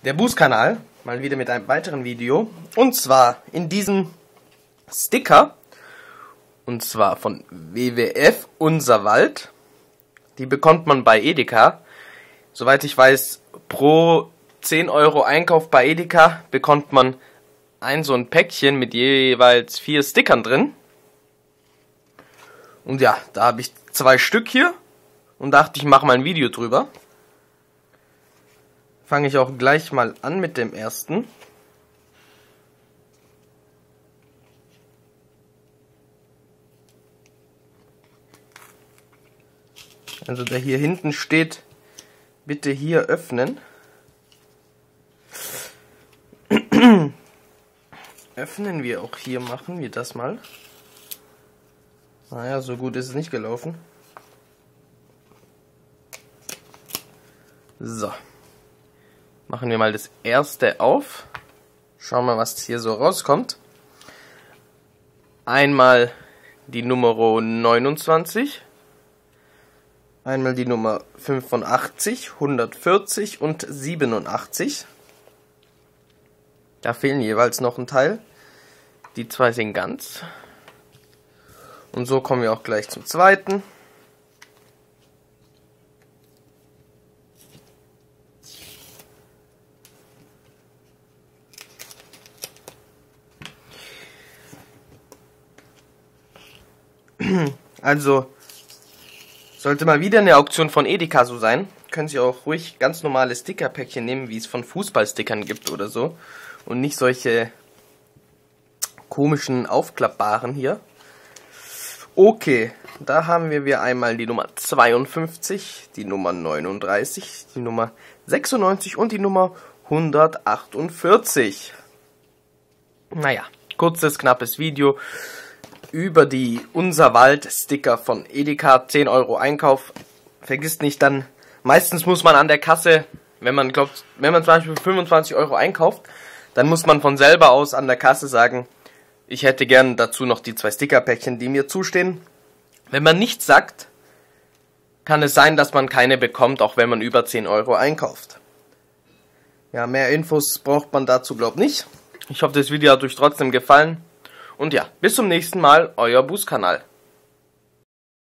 Der Bußkanal, mal wieder mit einem weiteren Video. Und zwar in diesem Sticker. Und zwar von WWF Unser Wald. Die bekommt man bei Edeka. Soweit ich weiß, pro 10 Euro Einkauf bei Edeka bekommt man so ein Päckchen mit jeweils 4 Stickern drin. Und ja, da habe ich 2 Stück hier. Und dachte, ich mache mal ein Video drüber. Fange ich auch gleich mal an mit dem ersten. Also der hier hinten steht, bitte hier öffnen. Öffnen wir auch hier, machen wir das mal. Naja, so gut ist es nicht gelaufen. So. Machen wir mal das erste auf. Schauen wir, was hier so rauskommt. Einmal die Nummer 29. Einmal die Nummer 85, 140 und 87. Da fehlen jeweils noch ein Teil. Die 2 sind ganz. Und so kommen wir auch gleich zum zweiten. Also, sollte mal wieder eine Auktion von Edeka so sein, können Sie auch ruhig ganz normale Stickerpäckchen nehmen, wie es von Fußballstickern gibt oder so. Und nicht solche komischen aufklappbaren hier. Okay, da haben wir einmal die Nummer 52, die Nummer 39, die Nummer 96 und die Nummer 148. Naja, kurzes, knappes Video über die Unser Wald Sticker von Edeka, 10 Euro Einkauf. Vergisst nicht dann, meistens muss man an der Kasse, wenn man zum Beispiel 25 Euro einkauft, dann muss man von selber aus an der Kasse sagen, ich hätte gern dazu noch die 2 Stickerpäckchen, die mir zustehen. Wenn man nichts sagt, kann es sein, dass man keine bekommt, auch wenn man über 10 Euro einkauft. Ja, mehr Infos braucht man dazu, glaube ich, nicht. Ich hoffe, das Video hat euch trotzdem gefallen. Und ja, bis zum nächsten Mal, euer Bußkanal.